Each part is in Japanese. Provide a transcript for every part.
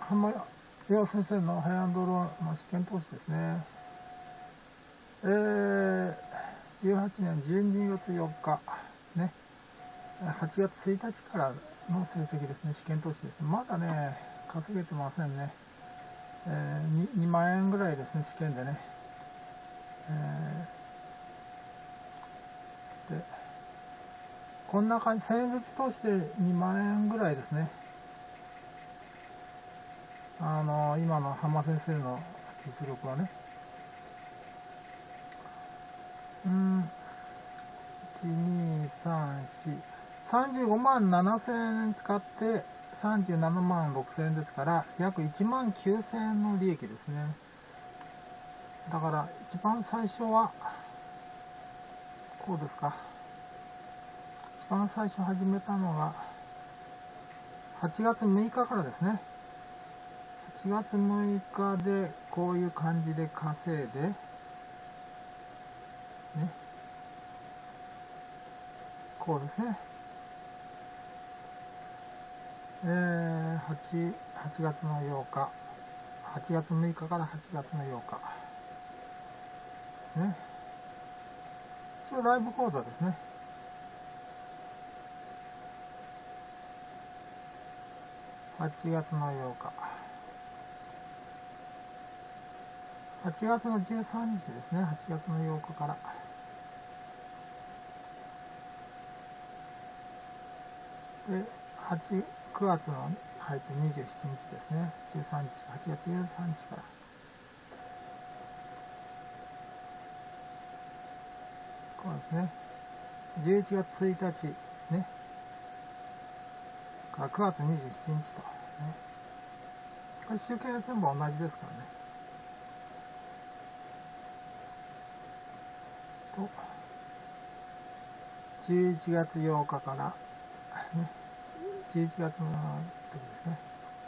浜岩先生のハイアンドローの試験投資ですね。18年12月4日、ね、8月1日からの成績ですね、試験投資ですね。まだね、稼げてませんね。2万円ぐらいですね、試験でね。でこんな感じ、1000円ずつ投資で2万円ぐらいですね。今の浜先生の実力はね。1、2、3、4、35万7000円使って37万6000円ですから、約1万9000円の利益ですね。だから一番最初はこうですか。一番最初始めたのが8月6日からですね。8月6日でこういう感じで稼いでね、こうですね。8月の8日、8月6日から8月の8日ですね。一応ライブ講座ですね。8月の8日、8月の13日ですね。8月の8日からで9月の入って27日ですね。13日、8月13日からこうですね。11月1日ねから9月27日と、ね、これ集計は全部同じですからね。と11月8日から、ね、11月の時ですね。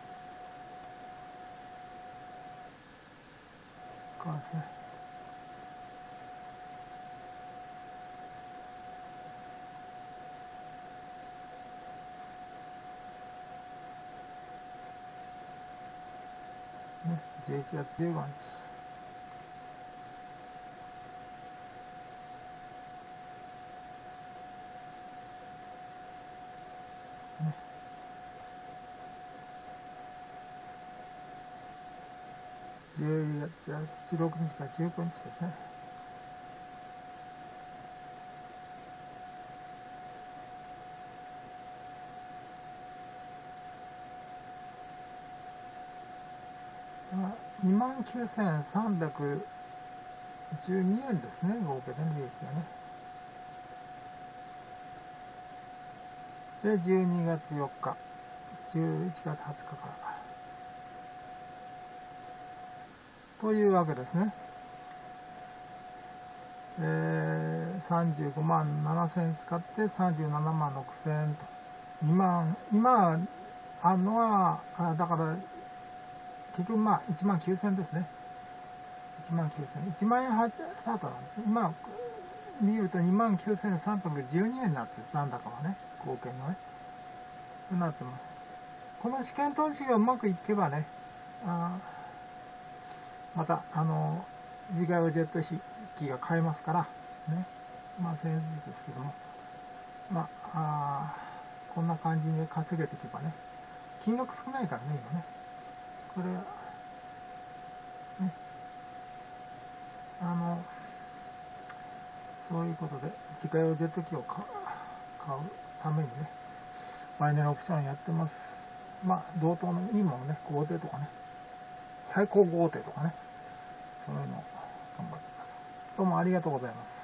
こうですね。11月15日。11月16日から19日ですね。29,312円ですね、合計で利益がね。で、12月4日、11月20日から。というわけですね。35万7000円使って37万6000円と。2万、今あるのは、だから、結局1万9000円ですね。1万9000円。1万円スタートなんです。今、見ると29,312円になってる、残高はね、合計のね。そうなってます。この試験投資がうまくいけばね、また、自家用ジェット機が買えますから、ね。1000円ずつですけども、こんな感じで稼げていけばね、金額少ないからね、今ね。これ、ね、そういうことで、自家用ジェット機を買うためにね、マイネルオプションやってます。同等のいいものね、豪邸とかね、最高豪邸とかね、そういうのを頑張ってます。どうもありがとうございます。